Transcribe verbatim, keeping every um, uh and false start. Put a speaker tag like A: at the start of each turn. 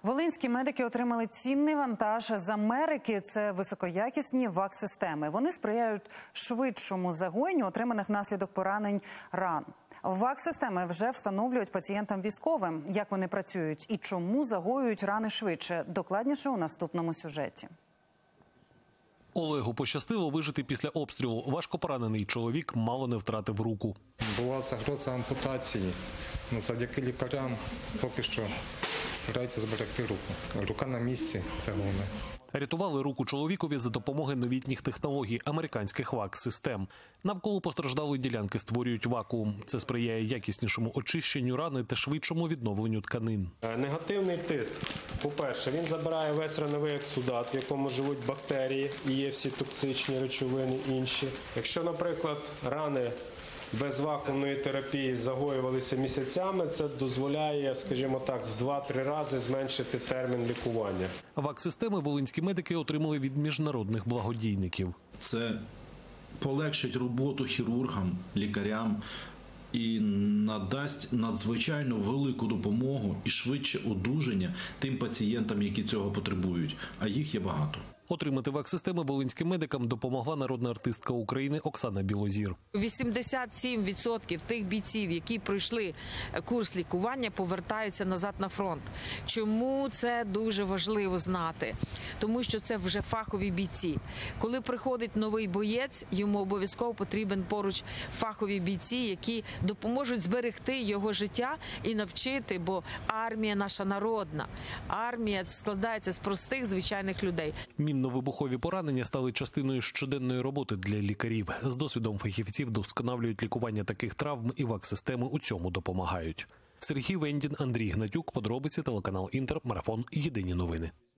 A: Волинські медики отримали цінний вантаж з Америки. Це високоякісні ВАК-системи. Вони сприяють швидшому загоєнню отриманих внаслідок поранень ран. ВАК-системи вже встановлюють пацієнтам військовим. Як вони працюють і чому загоюють рани швидше? Докладніше у наступному сюжеті.
B: Олегу пощастило вижити після обстрілу. Важкопоранений чоловік мало не втратив руку.
C: Була загроза ампутації. Но завдяки лікарям поки що стараються зберегти руку. Рука на місці – це головне.
B: Рятували руку чоловікові за допомогою новітніх технологій американських ВАК-систем. Навколо постраждалої ділянки створюють вакуум. Це сприяє якіснішому очищенню рани та швидшому відновленню тканин.
D: Негативний тиск. По-перше, він забирає весь рановий ексудат, в якому живуть бактерії і є всі токсичні речовини інші. Якщо, наприклад, рани без вакуумної терапії загоювалися місяцями, це дозволяє, скажімо так, в два-три рази зменшити термін лікування.
B: ВАК-системи волинські медики отримали від міжнародних благодійників.
E: Це полегшить роботу хірургам, лікарям і надасть надзвичайно велику допомогу і швидше одужання тим пацієнтам, які цього потребують, а їх є багато.
B: Отримати ВАК-системи волинським медикам допомогла народна артистка України Оксана Білозір.
F: вісімдесят сім відсотків тих бійців, які пройшли курс лікування, повертаються назад на фронт. Чому це дуже важливо знати? Тому що це вже фахові бійці. Коли приходить новий боєць, йому обов'язково потрібен поруч фахові бійці, які допоможуть зберегти його життя і навчити, бо армія наша народна. Армія складається з простих, звичайних людей.
B: Мінно-вибухові поранення стали частиною щоденної роботи для лікарів. З досвідом фахівців вдосконалюють лікування таких травм і ВАК-системи у цьому допомагають. Сергій Вендін, Андрій Гнатюк, подробиці, телеканал Інтер, марафон «Єдині новини».